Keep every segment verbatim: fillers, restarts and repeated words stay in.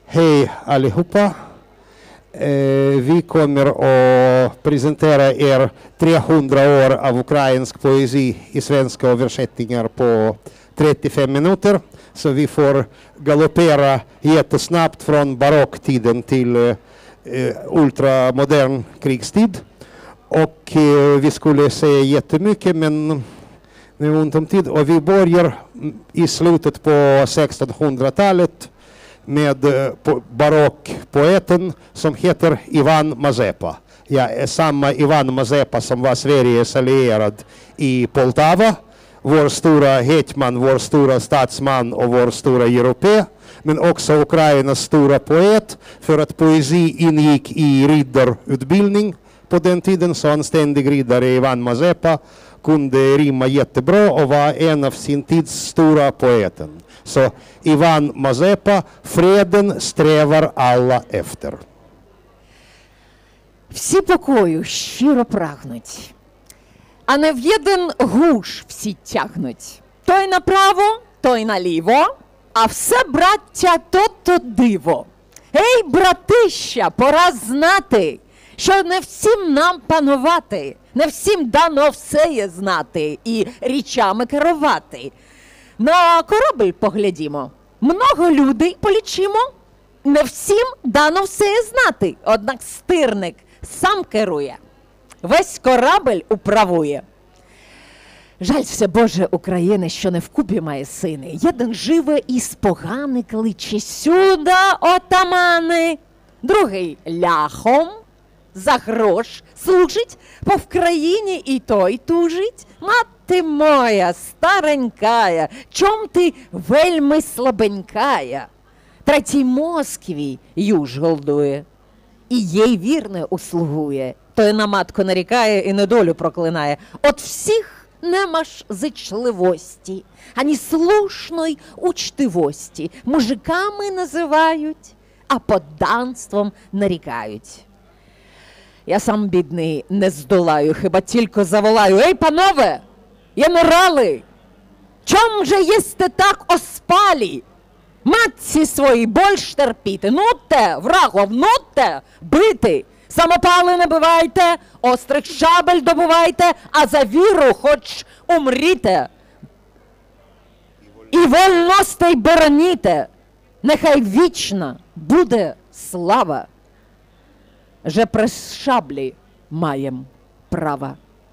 Hej allihopa. Eh, vi kommer att presentera er trehundra år av ukrainsk poesi i svenska översättningar på trettiofem minuter. Så vi får galoppera jättesnabbt från barocktiden till eh, ultramodern krigstid. Och eh, vi skulle säga jättemycket, men det är ont om tid. Och vi börjar i slutet på sextonhundratalet med eh, barockpoeten som heter Ivan Mazepa. Ja, är samma Ivan Mazepa som var Sveriges allierad i Poltava. Vår stora hetman, vår stora statsman och vår stora europé. Men också Ukrainas stora poet, för att poesi ingick i riddarutbildning på den tiden. Så anständig riddare Ivan Mazepa kunde rimma jättebra och var en av sin tids stora poeten. Så Ivan Mazepa, freden strävar alla efter. Всі покою щиро прагнуть, а не в єдин гуш всі тягнуть. Той направо, той наліво, а все, браття, то-то диво. Ей, братища, пора знати, що не всім нам панувати, не всім дано все є знати і річами керувати. На корабель поглядімо, много людей полічимо, не всім дано все є знати, однак стирник сам керує, весь корабель управує. Жалься, Боже, України, що не вкупі має сини. Єдин живе і спогани кличе сюда, отамани. Другий ляхом за грош служить, по в країні і той тужить. Мати моя, старенькая, чом ти вельми слабенькая? Третій Москві юж голдує, і їй вірне услугує. Той на матку нарікає і недолю проклинає. От всіх нема ж зичливості, ані слушної учтивості. Мужиками називають, а подданством нарікають. Я сам, бідний, не здолаю, хіба тільки заволаю. Ей, панове, генерали, чом же єсте так оспалі? Матці свої больш терпіти, нуте, врагов, нуте, бити. Самопали не бивайте, острих шабель добувайте, а за віру хоч умріте. І вольностей бороніте, нехай вічна буде слава. Же при шаблі маєм права.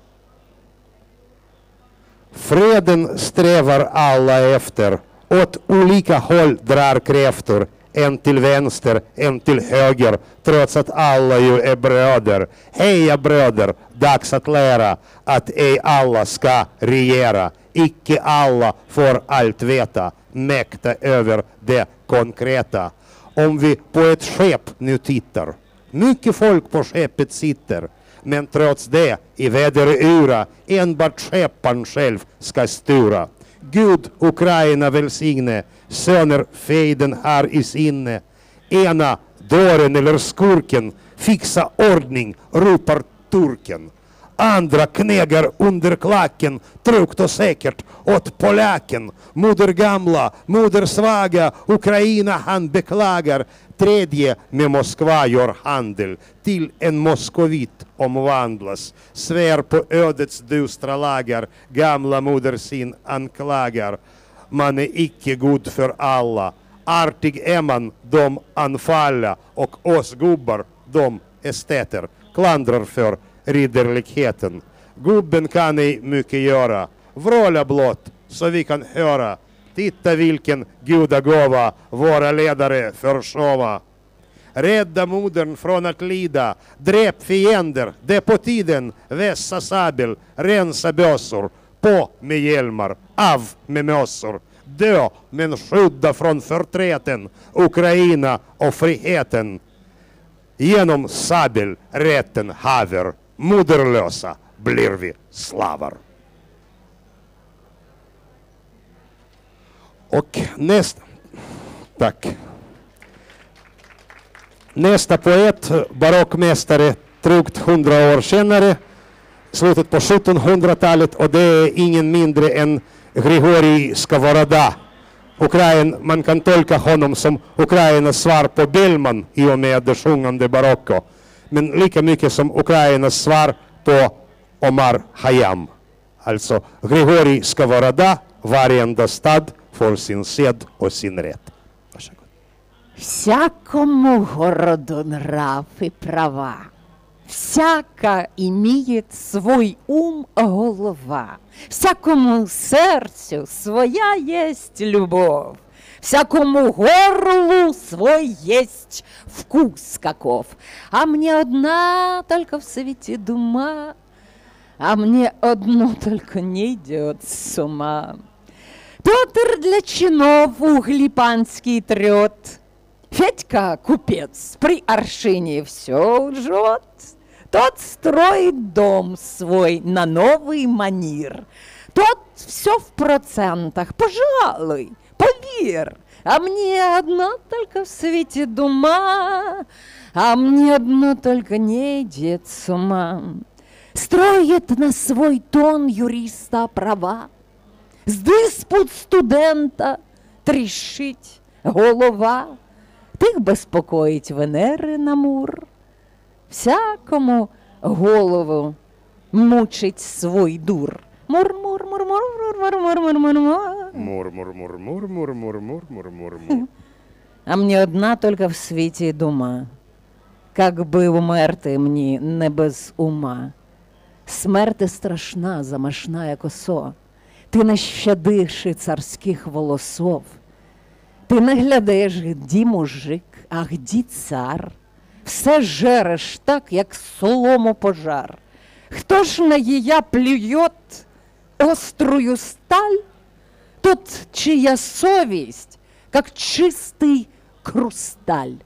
Freden strävar alla efter. Åt olika håll drar kräftor. En till vänster, en till höger. Trots att alla ju är bröder. Heja bröder, dags att lära att ej alla ska regera. Icke alla får allt veta. Mäkta över det konkreta. Om vi på ett skepp nu tittar. Mycket folk på skeppet sitter. Men trots det i väderura enbart skepparen själv ska styra. Gud Ukraina välsigne, söner fejden har i sinne. Ena dåren eller skurken, fixa ordning, ropar turken. Andra knegar under klacken, tryggt och säkert åt polacken. Moder gamla, moder svaga, Ukraina han beklagar. Tredje med Moskva gör handel, till en moskovit omvandlas. Svär på ödets dystra lagar, gamla moder sin anklagar. Man är icke god för alla. Artig är man, de anfalla, och oss gubbar, de esteter, klandrar för ridderligheten. Gubben kan ej mycket göra, vråla blott så vi kan höra. Titta vilken gudagåva våra ledare försova. Rädda modern från att lida, dräp fiender, det på tiden, vässa sabel, rensa bössor, på med hjälmar, av med mössor. Dö men skydda från förträten, Ukraina och friheten. Genom sabel rätten haver, moderlösa blir vi slavar. Och nästa, tack. Nästa poet, barockmästare, drygt hundra år senare, slutet på sjuttonhundratalet, och det är ingen mindre än Grigorij Skovoroda. Ukraina, man kan tolka honom som Ukrainas svar på Bellman i och med det sjungande Barocco. Men lika mycket som Ukrainas svar på Omar Khayyam. Alltså, Grigorij Skovoroda, varenda stad får sin sed och sin rätt. Varsågod. Всякому городу нрав и права, всяка имеет свой ум голова, всякому сердцу своя есть любовь, всякому горлу свой есть вкус каков. А мне одна только в свете дума, а мне одно только не идет с ума. Петр для чинов угли панский трет, Федька, купец, при аршине все жжет. Тот строит дом свой на новый манер. Тот все в процентах, пожалуй, поверь. А мне одно только в свете дума, а мне одно только не идет с ума. Строит на свой тон юриста права, с диспут студента тріщить голова. Тих безпокоїть Венери намур, всякому голову мучить свой дур. Мур-мур-мур-мур-мур-мур-мур-мур-мур. Мур-мур-мур-мур-мур-мур-мур-мур. А мне одна только в світі дума, как би умерти мені не без ума. Смерти страшна, замашна, як осо. Ти не щадиш і царських волосов. Ти не глядиш, ді мужик, а гді цар. Все жереш так, як солому пожар. Хто ж на їя плюєт острую сталь, тот, чия совість, як чистий крусталь.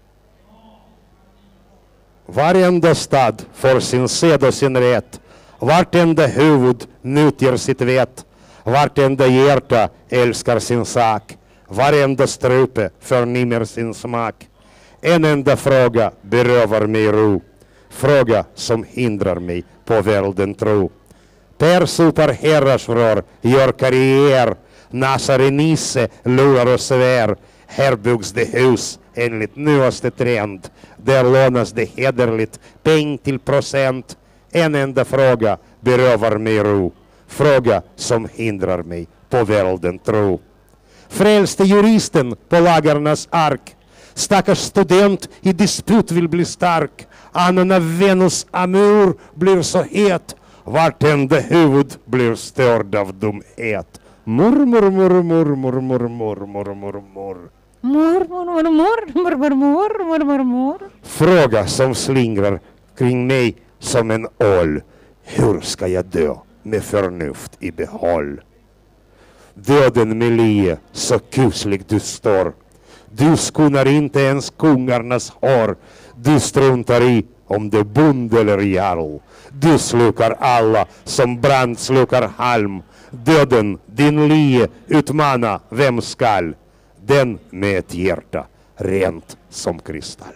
Varenda stad får sin sed och sin rätt. Vartenda huvud nyttjar sitt vett. Vartenda hjärta älskar sin sak. Varenda strupe förnimmer sin smak. En enda fråga berövar mig ro. Fråga som hindrar mig på världen tro. Per sopar herrarsvrår, gör karriär. Nasare Nisse lurar och svär. Här byggs det hus enligt nyaste trend. Där lånas det hederligt peng till procent. En enda fråga berövar mig ro. Fråga som hindrar mig på världen tro. Frälste juristen på lagarnas ark. Stackars student i disput vill bli stark. Annan av Venus Amur blir så het. Vartenda huvud blir störd av dumhet. Mor, mor, mor, mor, mor, mor, mor, mor, mor, mor. Mor, mor, mor, mor, mor, mor, mor, mor, mor, mor. Fråga som slingrar kring mig som en ål. Hur ska jag dö med förnuft i behåll? Döden med lie, så kuslig du står. Du skonar inte ens kungarnas hår. Du struntar i om det är bonde eller jarl. Du slukar alla som brand slukar halm. Döden, din lie, utmana vem skall. Den med ett hjärta rent som kristall.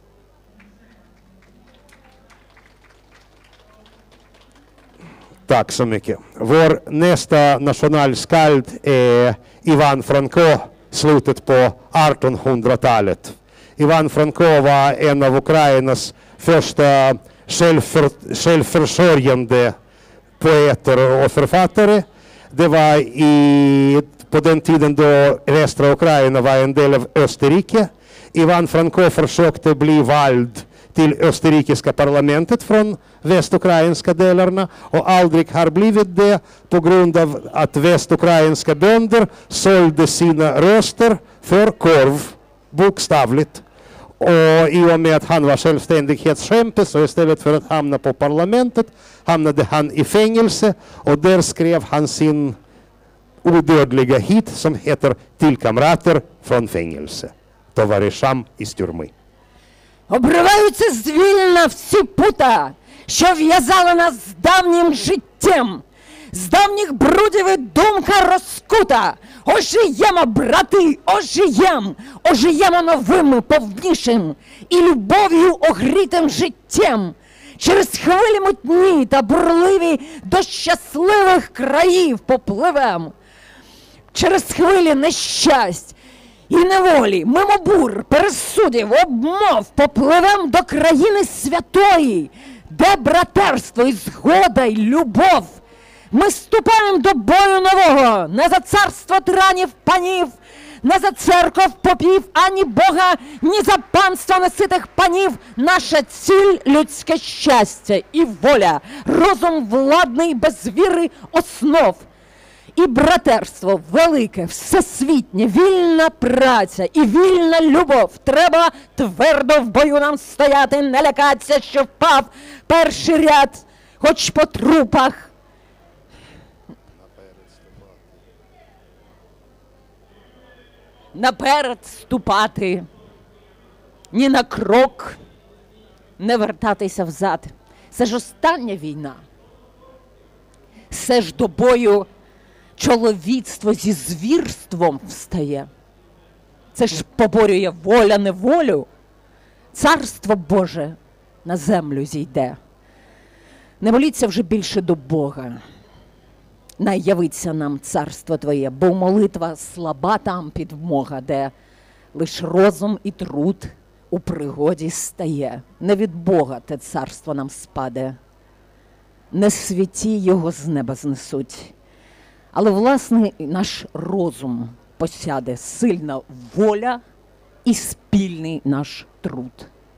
Tack så mycket. Vår nästa nationalskald är Ivan Franko, slutet på artonhundratalet. Ivan Franko var en av Ukrainas första självför, självförsörjande poeter och författare. Det var i, på den tiden då västra Ukraina var en del av Österrike. Ivan Franko försökte bli vald till österrikiska parlamentet från västukrainska delarna och aldrig har blivit det på grund av att västukrainska bönder sålde sina röster för korv, bokstavligt. Och i och med att han var självständighetskämpe så istället för att hamna på parlamentet hamnade han i fängelse och där skrev han sin odödliga hit som heter Till kamrater från fängelse. Товаришам із тюрми. Обриваються звільна всі пута, що в'язали нас з давнім життям. З давніх брудів і думка розкута. Ожиємо, брати, ожиєм, ожиємо новим, повнішим і любов'ю огрітим життям. Через хвилі мутні та бурливі до щасливих країв попливем. через хвилі нещасть і неволі, мимо бур, пересудів, обмов, попливем до країни святої, де братерство і згода й любов. Ми ступаємо до бою нового, не за царство тиранів панів, не за церков попів, ані Бога, ні за панство неситих панів. Наша ціль – людське щастя і воля, розум владний без віри основ. І братерство велике, всесвітнє, вільна праця і вільна любов. Треба твердо в бою нам стояти, не лякатися, що впав перший ряд, хоч по трупах. Наперед ступати, ні на крок не вертатися взад. Це ж остання війна. Це ж до бою чоловіцтво зі звірством встає. Це ж поборює воля неволю. Царство Боже на землю зійде. Не моліться вже більше до Бога. Най явиться нам царство Твоє, бо молитва слаба там підмога, де лиш розум і труд у пригоді стає. Не від Бога те царство нам спаде, не святі його з неба знесуть, але власне наш розум посяде, сильна воля і спільний наш труд.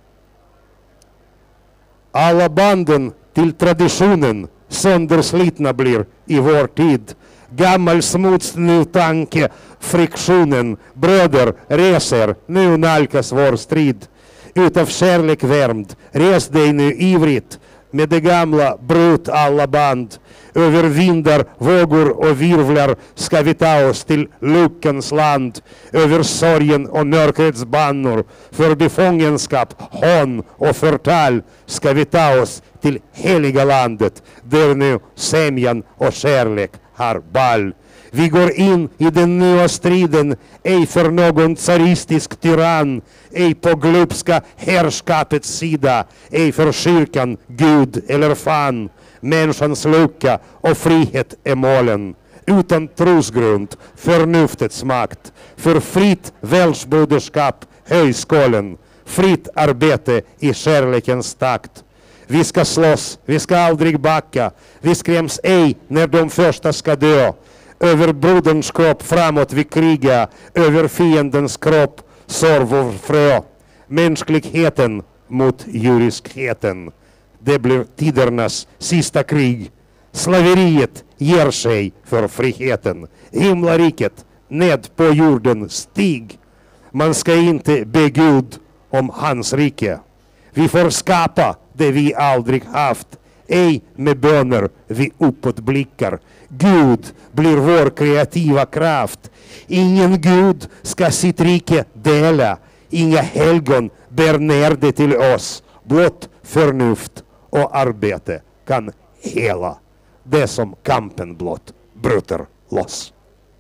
Alla banden till traditionen sönderslitna blir i vår tid. Gammal smutsig tanke, friktionen, bröder, reser, nu nalkas vår strid. Utav kärlek värmd, res dig nu ivrigt, med det gamla brut alla band. Över vindar, vågor och virvlar ska vi ta oss till luckans land. Över sorgen och mörkrets bannor, för fångenskap, hån och förtal ska vi ta oss till heliga landet, där nu sämjan och kärlek har ball. Vi går in i den nya striden, ej för någon tsaristisk tyrann, ej på glupska härskapets sida, ej för kyrkan, Gud eller fan. Människans lucka och frihet är målen. Utan trosgrund, förnuftets makt. För fritt världsbroderskap, höj skålen. Fritt arbete i kärlekens takt. Vi ska slåss, vi ska aldrig backa. Vi skräms ej när de första ska dö. Över broderns kropp framåt vi kriga. Över fiendens kropp sår vår frö. Mänskligheten mot djuriskheten. Det blir tidernas sista krig. Slaveriet ger sig för friheten. Himlariket ned på jorden stig. Man ska inte be Gud om hans rike. Vi får skapa det vi aldrig haft. Ej med böner vi uppåt blickar. Gud blir vår kreativa kraft. Ingen Gud ska sitt rike dela. Inga helgon bär ner det till oss. Blott förnuft och arbete kan hela det som kampen blott bryter loss.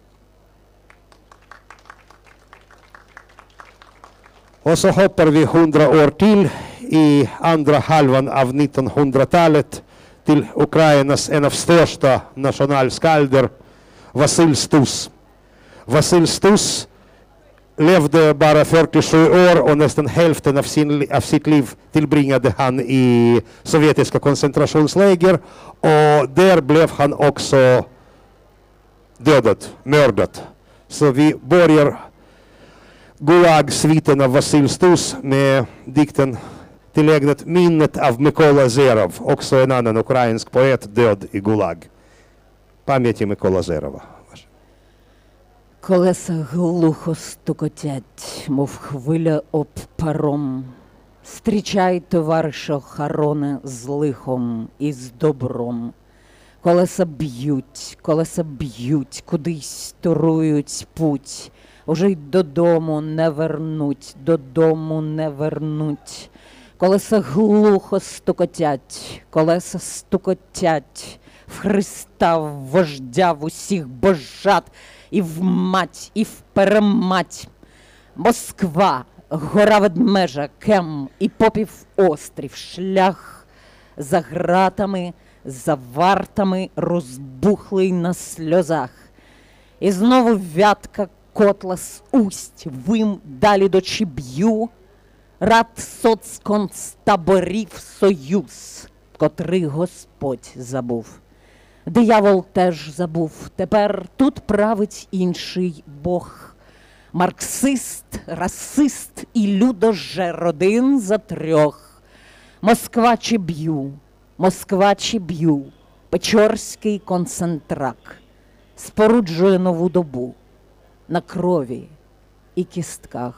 Och så hoppar vi hundra år till i andra halvan av nittonhundratalet till Ukrainas en av största nationalskalder, Vasil Stus. Vasil Stus levde bara fyrtiosju år och nästan hälften av, sin, av sitt liv tillbringade han i sovjetiska koncentrationsläger, och där blev han också dödad, mördad. Så vi börjar Gulag-sviten av Vasil Stus med dikten tillägnat minnet av Mykola Zerov, också en annan ukrainsk poet död i Gulag. Пам'яті Микола Зерова. Колеса глухо стукотять, мов хвиля об паром. Стрічай, товариша Хароне, з лихом і з добром. Колеса б'ють, колеса б'ють, кудись торують путь. Уже й додому не вернуть, додому не вернуть. Колеса глухо стукотять, колеса стукотять. В Христа, в вождя, в усіх божат, і в мать, і в перемать. Москва, гора ведмежа, Кем і попів острів, шлях за гратами, за вартами, розбухлий на сльозах. І знову вятка котла з усть, вим далі до Чіб'ю, рад соцконцтаборів союз, котрий Господь забув. Диявол теж забув, тепер тут править інший Бог. Марксист, расист і людожер один за трьох. Москва Чіб'ю, Москва Чіб'ю, Печорський концентрак споруджує нову добу на крові і кістках.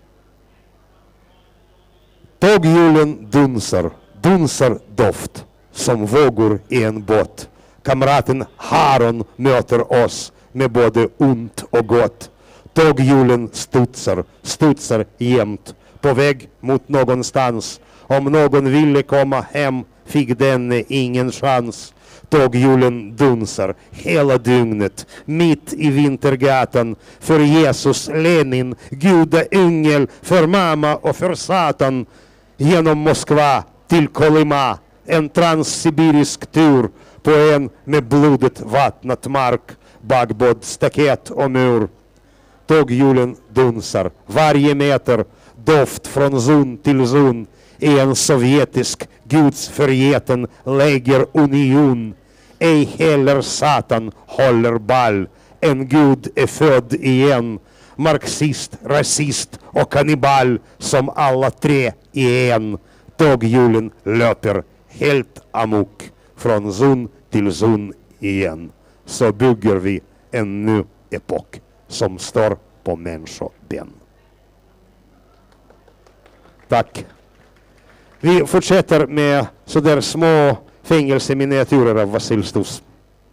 Tog julen dunsar, dunsar doft, som vågor i en båt. Kamraten Haron möter oss med både ont och gott. Tåghjulen studsar, studsar jämt, på väg mot någonstans. Om någon ville komma hem fick denne ingen chans. Tåghjulen dunsar hela dygnet, mitt i Vintergatan. För Jesus, Lenin, gudaängel, för mamma och för Satan. Genom Moskva till Kolyma, en transsibirisk tur på en med blodet vattnat mark, bagbåd, staket och mur. Tåghjulen dunsar varje meter, doft från zon till zon i en sovjetisk gudsförgeten lägerunion. Ej heller Satan håller ball, en gud är född igen. Marxist, rasist och kannibal som alla tre i en. Tåghjulen löper helt amok från zon till zon igen. Så bygger vi en ny epok som står på människoben. Tack. Vi fortsätter med sådär små fängelseminiatyrer av Vasil Stus.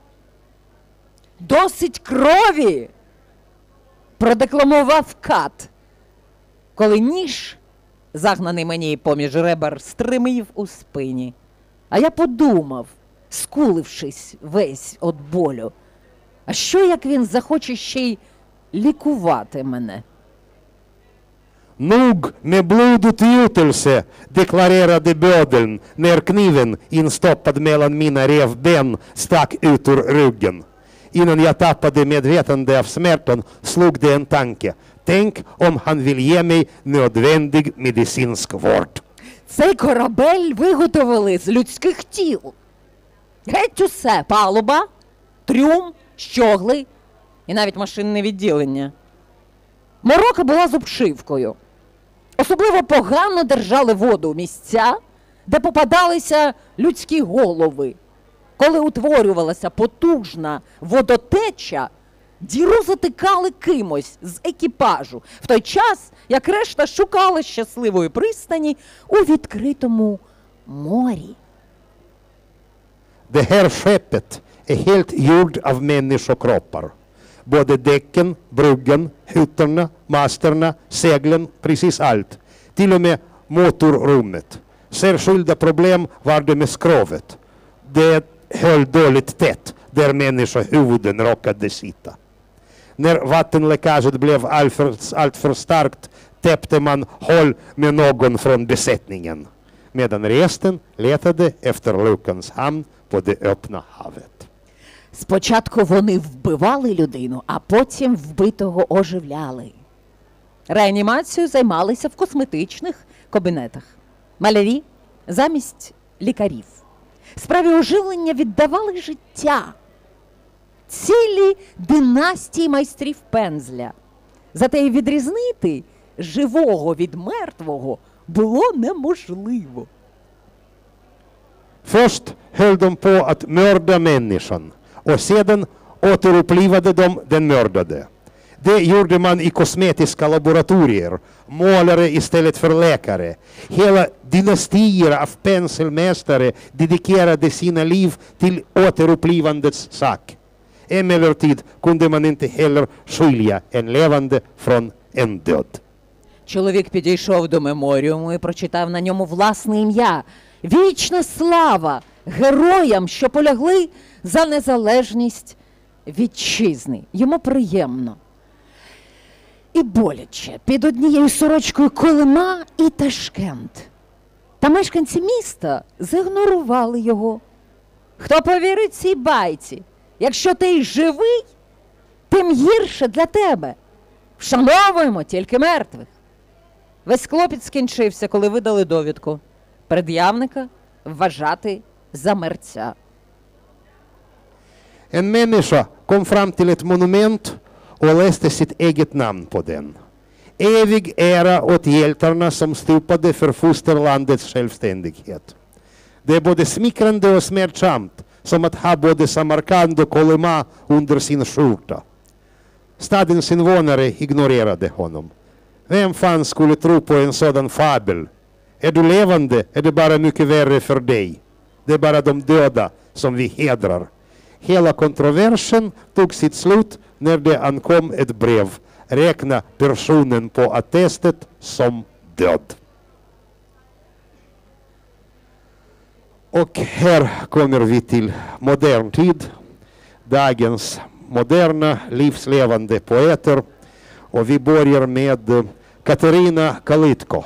Досить крові! Продекламував Кат, коли ніж, загнаний мені поміж ребер, стримів у спині. А я подумав, скулившись весь від болю, а що як він захоче ще й лікувати мене? Nog med blodutgjutelse, deklarerade bödeln när kniven instoppad mellan mina revben stack ut ur ryggen. Innan jag tappade medvetande av smärtan slog det en tanke. Tänk om han vill ge mig nödvändig medicinsk vård. Цей корабель виготовили з людських тіл. Геть усе, палуба, трюм, щогли і навіть машинне відділення. Морока була з обшивкою. Особливо погано держали воду місця, де попадалися людські голови. Коли утворювалася потужна водотеча, діру затикали кимось з екіпажу, в той час, як решта шукала щасливої пристані у відкритому морі. Det här skeppet är helt gjord av människokroppar. Både däcken, bruggen, hytterna, masterna, seglen, precis allt. Till och med motorrummet. Särskilda problem var det med skrovet. Det höll dåligt tätt där människohuvuden råkade sitta. När vattenläckaget blev alltför, alltför starkt täppte man hål med någon från besättningen. Medan resten letade efter Lukans hamn på det öppna havet. Спочатку вони вбивали людину, а потім вбитого оживляли. Реанімацією займалися в косметичних кабінетах. Малярі замість лікарів. Справі оживлення віддавали життя. Цілі династії майстрів пензля. Зате й відрізнити живого від мертвого було неможливо. Först höll de på att mörda människan och sedan återupplivade de den mördade. Det gjorde man i kosmetiska laboratorier, målare istället för läkare. Hela dynastier av penselmästare dedikerade sina liv till återupplivandets sak. Emellertid kunde man inte heller skilja en levande från en död. Чоловік підійшов до меморіуму і прочитав на ньому власне ім'я. Вічна слава героям, що полягли за незалежність вітчизни. Йому приємно. І боляче. Під однією сорочкою Колима і Ташкент. Та мешканці міста зігнорували його. Хто повірить цій байці? Якщо ти й живий, тим гірше для тебе. Вшановуємо тільки мертвих. Весь клопіт скінчився, коли видали довідку. Пред'явника вважати за мерця. En människa kom fram till ett monument och läste sitt eget namn på den. Evig ära åt hjältarna som stupade för fosterlandets självständighet. Det är både smickrande och smärtsamt som att ha både Samarkand och Kolyma under sin skjorta. Stadens invånare ignorerade honom. Vem fan skulle tro på en sådan fabel? Är du levande är det bara mycket värre för dig. Det är bara de döda som vi hedrar. Hela kontroversen tog sitt slut när det ankom ett brev. Räkna personen på attestet som död. Och här kommer vi till modern tid. Dagens moderna livslevande poeter. Och vi börjar med Katarina Kalitko.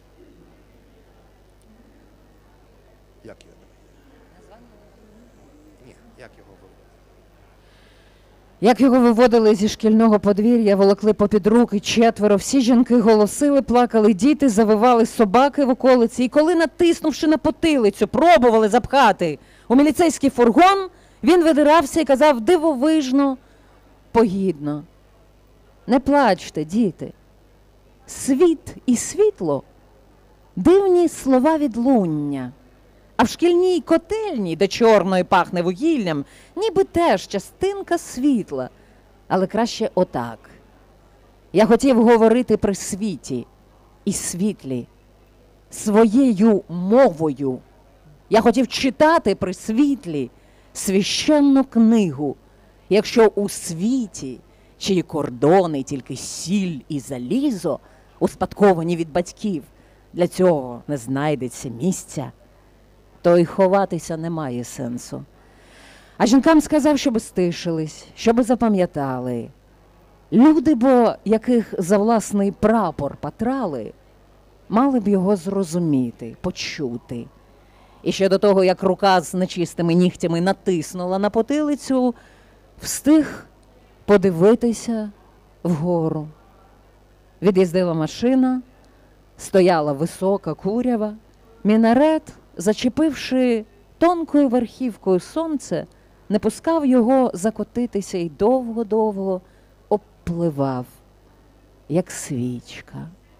Як його виводили зі шкільного подвір'я, волокли попід руки четверо, всі жінки голосили, плакали діти, завивали собаки в околиці. І коли, натиснувши на потилицю, пробували запхати у міліцейський фургон, він видирався і казав дивовижно, погідно: не плачте, діти, світ і світло – дивні слова відлуння. А в шкільній котельні, де чорно і пахне вугіллям, ніби теж частинка світла. Але краще отак. Я хотів говорити при світі і світлі, своєю мовою. Я хотів читати при світлі священну книгу. Якщо у світі, чиї кордони тільки сіль і залізо, успадковані від батьків, для цього не знайдеться місця, то й ховатися немає сенсу. А жінкам сказав, щоби стишились, щоби запам'ятали. Люди, бо яких за власний прапор патрали, мали б його зрозуміти, почути. І ще до того, як рука з нечистими нігтями натиснула на потилицю, встиг подивитися вгору. Від'їздила машина, стояла висока курява, мінарет, зачепивши тонкою верхівкою сонце, не пускав його закотитися і довго-довго обпливав, як свічка.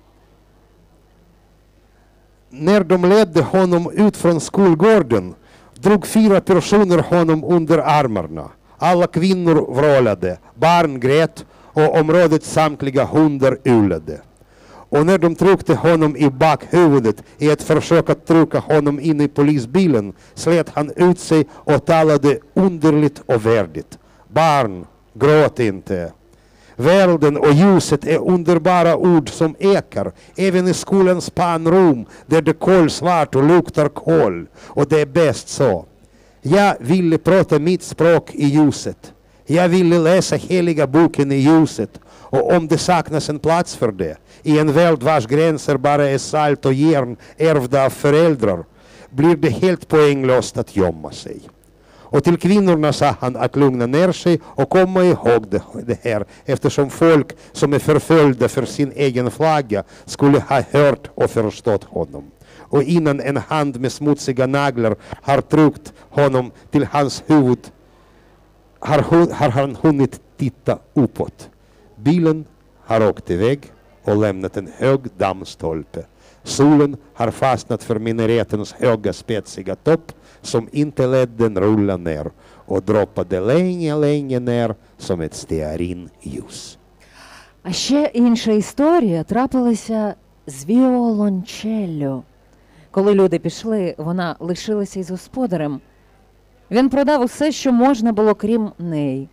När de ledde honom ut från skolgården drog fyra personer honom under armarna. Alla kvinnor vrålade, barn grät och områdets samtliga hundar ulade. Och när de tryckte honom i bakhuvudet i ett försök att trycka honom in i polisbilen slet han ut sig och talade underligt och värdigt. Barn, gråt inte. Världen och ljuset är underbara ord som ekar, även i skolans pannrum där det kolsvart och luktar kol. Och det är bäst så. Jag ville prata mitt språk i ljuset. Jag ville läsa heliga boken i ljuset. Och om det saknas en plats för det, i en värld vars gränser bara är salt och järn ärvda av föräldrar, blir det helt poänglöst att gömma sig. Och till kvinnorna sa han att lugna ner sig och komma ihåg det, det här, eftersom folk som är förföljda för sin egen flagga skulle ha hört och förstått honom. Och innan en hand med smutsiga naglar har tryckt honom till hans huvud har, har han hunnit titta uppåt. Bilen har åkt iväg och lämnat en hög dammstolpe. Solen har fastnat för minaretens höga spetsiga topp som inte lät den rulla ner och droppade länge, länge ner som ett stearinljus. А ще інша історія трапилася з віолончеллю. Коли люди пішли, вона лишилася із господарем. Він продав усе, що можна було, крім неї.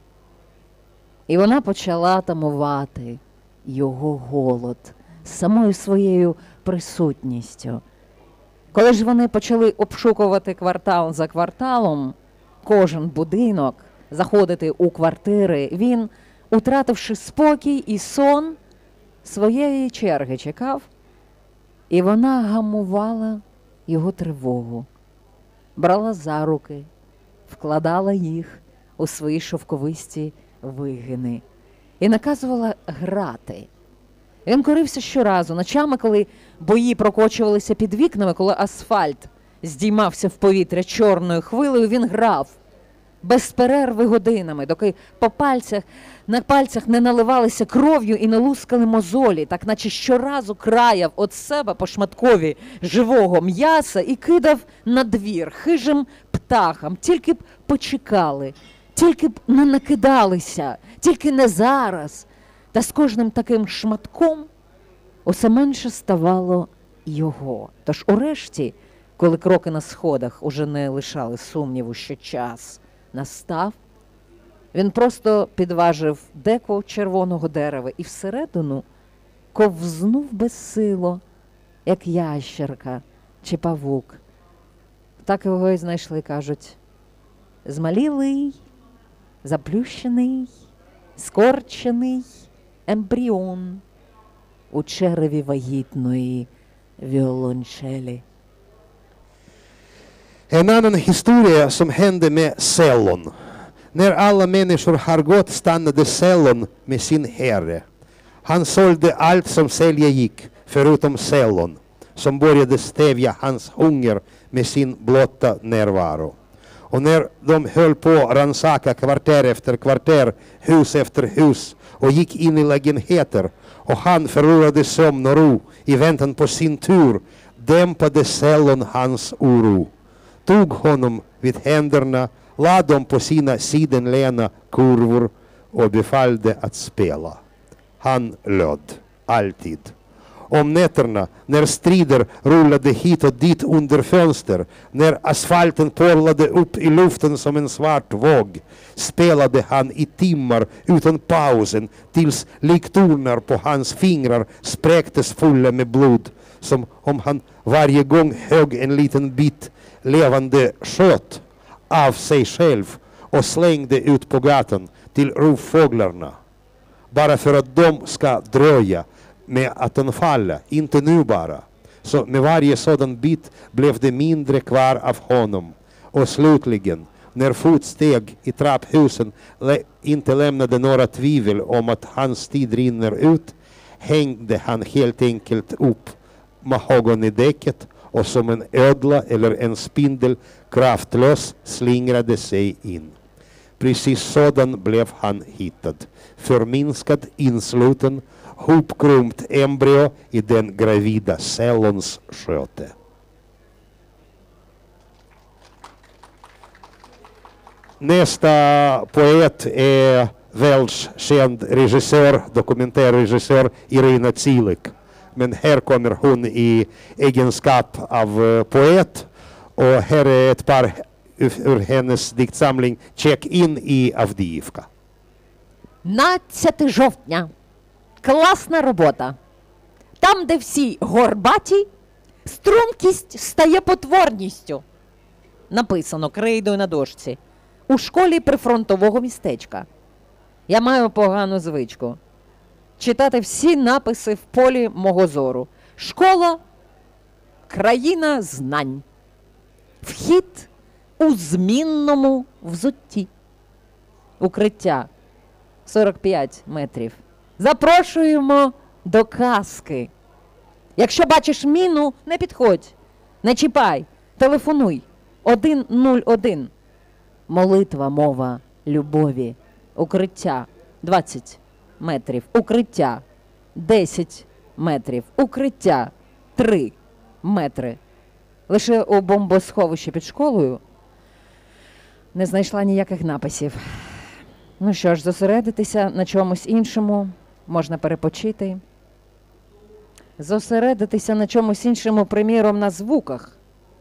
І вона почала тамувати його голод самою своєю присутністю. Коли ж вони почали обшукувати квартал за кварталом, кожен будинок, заходити у квартири, він, утративши спокій і сон, своєї черги чекав, і вона гамувала його тривогу, брала за руки, вкладала їх у свої шовковисті вигини. і наказувала грати. Він корився щоразу, ночами, коли бої прокочувалися під вікнами, коли асфальт здіймався в повітря чорною хвилею, він грав без перерви годинами, доки по пальцях, на пальцях не наливалися кров'ю і не лускали мозолі, так наче щоразу краяв від себе по шматкові живого м'яса і кидав на двір хижим птахам. Тільки б почекали, тільки б не накидалися, тільки не зараз. Та з кожним таким шматком усе менше ставало його. Тож урешті, коли кроки на сходах уже не лишали сумніву, що час настав, він просто підважив деко червоного дерева і всередину ковзнув безсило, як ящерка чи павук. Так його і знайшли, кажуть, змалілий, заплющений, скорчений ембріон у череві вагітної віолончелі. En annan historia som hände med Sellon. När alla människor har gått stannade Sellon med sin herre. Han sålde allt som sälja gick, förutom Sellon, som började stävja hans hunger med sin blotta närvaro. Och när de höll på att rannsaka kvarter efter kvarter, hus efter hus, och gick in i lägenheter, och han förlorade sömn och ro i väntan på sin tur, dämpade Sellon hans oro, tog honom vid händerna, lade dem på sina sidenlena kurvor och befallde att spela. Han löd, alltid. Om nätterna, när strider rullade hit och dit under fönster, när asfalten porlade upp i luften som en svart våg, spelade han i timmar utan pausen tills liktornar på hans fingrar spräcktes fulla med blod, som om han varje gång högg en liten bit levande kött av sig själv och slängde ut på gatan till rovfåglarna, bara för att de ska dröja med att anfalla, inte nu bara. Så med varje sådan bit blev det mindre kvar av honom. Och slutligen, när fotsteg i trapphusen lä- inte lämnade några tvivel om att hans tid rinner ut, hängde han helt enkelt upp mahogonidäcket och som en ödla eller en spindel kraftlös slingrade sig in. Precis sådan blev han hittad, förminskad, insluten, hopkrympt embryo i den gravida Sellons sköte. Nästa poet är världskänd regissör, dokumentärregissör Irina Tsilik. Men här kommer hon i egenskap av poet, och här är ett par ur hennes diktsamling Check-in i Авдіївка. дванадцяте жовтня. Класна робота. Там, де всі горбаті, стрункість стає потворністю. Написано крейдою на дошці. У школі прифронтового містечка. Я маю погану звичку читати всі написи в полі мого зору. Школа – країна знань. Вхід у змінному взутті. Укриття сорок п'ять метрів. Запрошуємо до казки. Якщо бачиш міну, не підходь, не чіпай, телефонуй. один нуль один. Молитва, мова любові. Укриття двадцять метрів. Укриття десять метрів. Укриття три метри. Лише у бомбосховищі під школою не знайшла ніяких написів. Ну що ж, зосередитися на чомусь іншому, можна перепочити. Зосередитися на чомусь іншому, приміром, на звуках.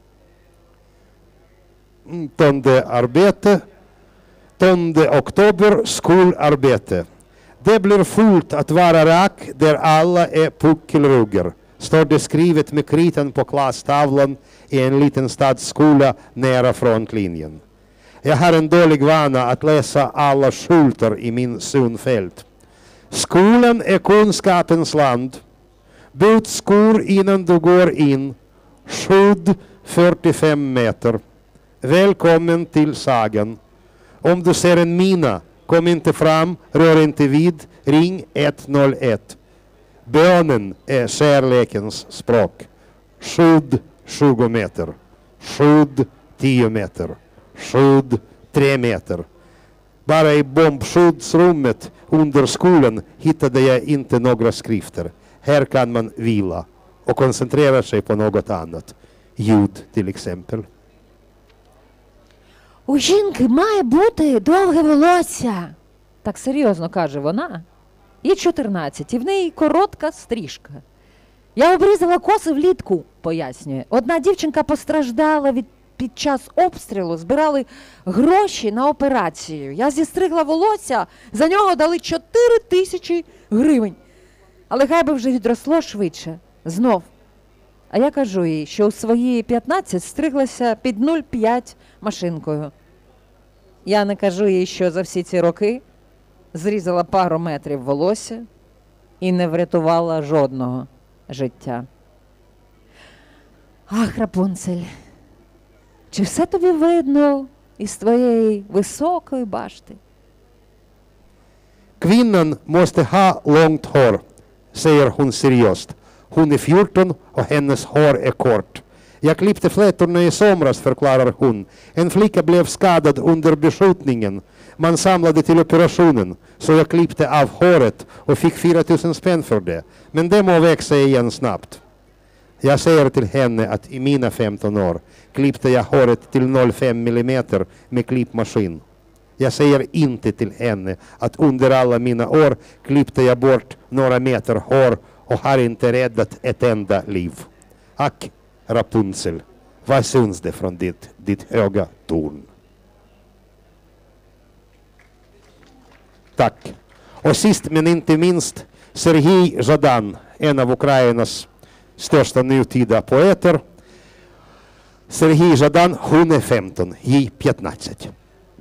Tonde arbete, tonde oktober, skolarbete. Det blir fullt att vara rack där alla är puckelruggar. Står det skrivet med kritan på klasstavlan i en liten stadsskola nära frontlinjen. Jag har en dålig vana att läsa alla skyltar i min synfält. Skolan är kunskapens land. Byt skor innan du går in. Skydd fyrtiofem meter. Välkommen till sagan. Om du ser en mina, Kom inte fram, rör inte vid, ring ett noll ett. Bönen är kärlekens språk. Skydd tjugo meter. Skydd tio meter. Skydd tre meter. Bara i bombskyddsrummet under skolan hittade jag inte några skrifter. Här kan man vila och koncentrera sig på något annat. Ljud till exempel. У жінки має бути довге волосся. Так серйозно каже вона. Їй чотирнадцять, і в неї коротка стрижка. Я обрізала коси влітку, пояснює. Одна дівчинка постраждала від, під час обстрілу, збирали гроші на операцію. Я зістригла волосся, за нього дали чотири тисячі гривень. Але хай би вже відросло швидше. Знов. А я кажу їй, що у свої п'ятнадцять стриглася під нуль п'ять машинкою. Я не кажу їй, що за всі ці роки зрізала пару метрів волосся і не врятувала жодного життя. Ах, Рапунцель, чи все тобі видно із твоєї високої башти? Kvinnan måste ha långt hår, säger hon seriöst. Hon är fjorton och hennes hår är kort. Jag klippte flätorna i somras, förklarar hon. En flicka blev skadad under beskjutningen. Man samlade till operationen, så jag klippte av håret och fick fyra tusen spänn för det. Men det må växa igen snabbt. Jag säger till henne att i mina femton år klippte jag håret till noll komma fem millimeter med klippmaskin. Jag säger inte till henne att under alla mina år klippte jag bort några meter hår och har inte räddat ett enda liv. Ack, Rapunzel, vad syns det från ditt, ditt höga torn? Tack. Och sist men inte minst, Sergej Zhadan, en av Ukrainas största nutida poeter. Sergej Zhadan, hon är femton, ей п'ятнадцять.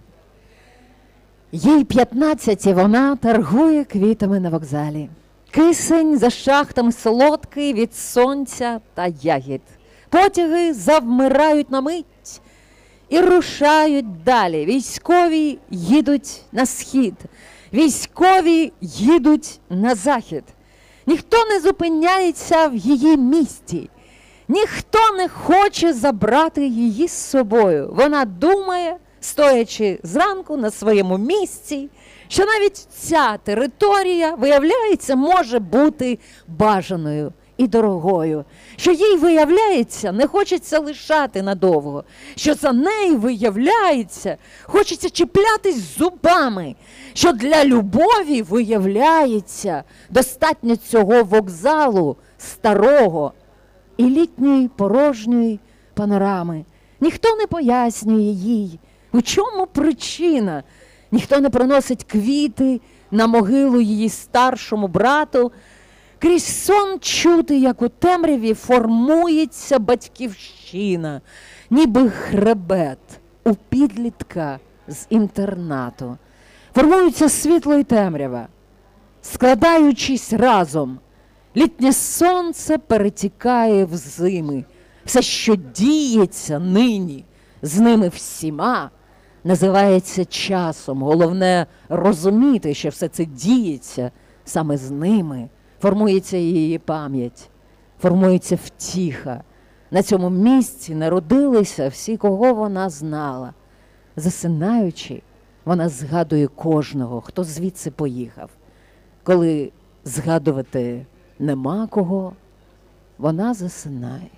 Їй п'ятнадцять, і вона торгує квітами на вокзалі. Кисень за шахтами солодкий від сонця та ягід. Потяги завмирають на мить і рушають далі. Військові їдуть на схід, військові їдуть на захід. Ніхто не зупиняється в її місті, ніхто не хоче забрати її з собою. Вона думає, стоячи зранку на своєму місці, що навіть ця територія, виявляється, може бути бажаною і дорогою, що їй, виявляється, не хочеться лишати надовго, що за нею, виявляється, хочеться чіплятись зубами, що для любові, виявляється, достатньо цього вокзалу старого і літньої порожньої панорами. Ніхто не пояснює їй, у чому причина. Ніхто не приносить квіти на могилу її старшому брату. Крізь сон чути, як у темряві формується батьківщина, ніби хребет у підлітка з інтернату. Формується світло і темрява, складаючись разом. Літнє сонце перетікає в зими. Все, що діється нині з ними всіма, називається часом. Головне розуміти, що все це діється саме з ними. Формується її пам'ять, формується втіха. На цьому місці народилися всі, кого вона знала. Засинаючи, вона згадує кожного, хто звідси поїхав. Коли згадувати нема кого, вона засинає.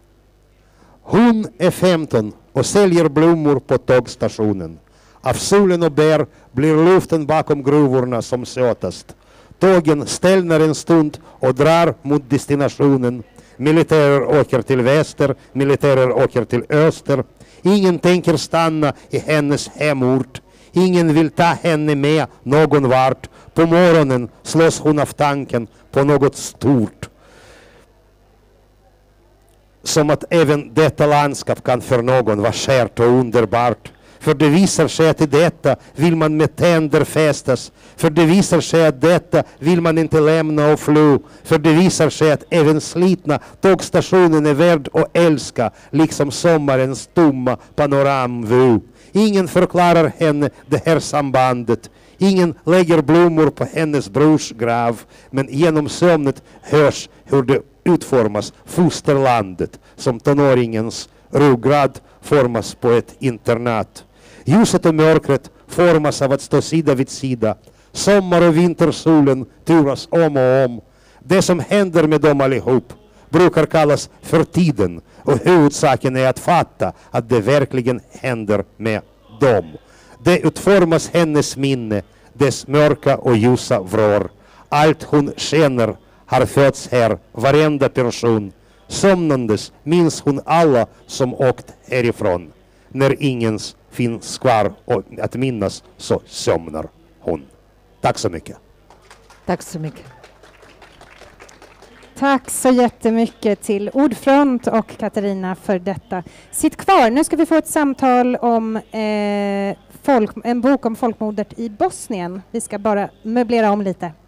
Hon är femton och säljer blommor på tågstationen. Av solen och bär blir luften bakom gruvorna som sötast. Tågen ställnar en stund och drar mot destinationen. Militärer åker till väster, militärer åker till öster. Ingen tänker stanna i hennes hemort. Ingen vill ta henne med någon vart. På morgonen slås hon av tanken på något stort. Som att även detta landskap kan för någon vara kärt och underbart. För det visar sig att i detta vill man med tänder fästas. För det visar sig att detta vill man inte lämna och fly. För det visar sig att även slitna tågstationen är värd att älska, liksom sommarens tomma panoramvy. Ingen förklarar henne det här sambandet. Ingen lägger blommor på hennes brors grav, men genom sömnet hörs hur det utformas fosterlandet som tonåringens ryggrad formas på ett internat. Ljuset och mörkret formas av att stå sida vid sida. Sommar- och vintersolen turas om och om. Det som händer med dem allihop brukar kallas för tiden, och huvudsaken är att fatta att det verkligen händer med dem. Det utformas hennes minne, dess mörka och ljusa vrår. Allt hon känner har fötts här, varenda person. Somnandes minns hon alla som åkt härifrån. När ingens finns kvar att minnas så somnar hon. Tack så mycket. Tack så mycket. Tack så jättemycket till Ordfront och Katarina för detta. Sitt kvar, nu ska vi få ett samtal om eh, folk, en bok om folkmordet i Bosnien. Vi ska bara möblera om lite.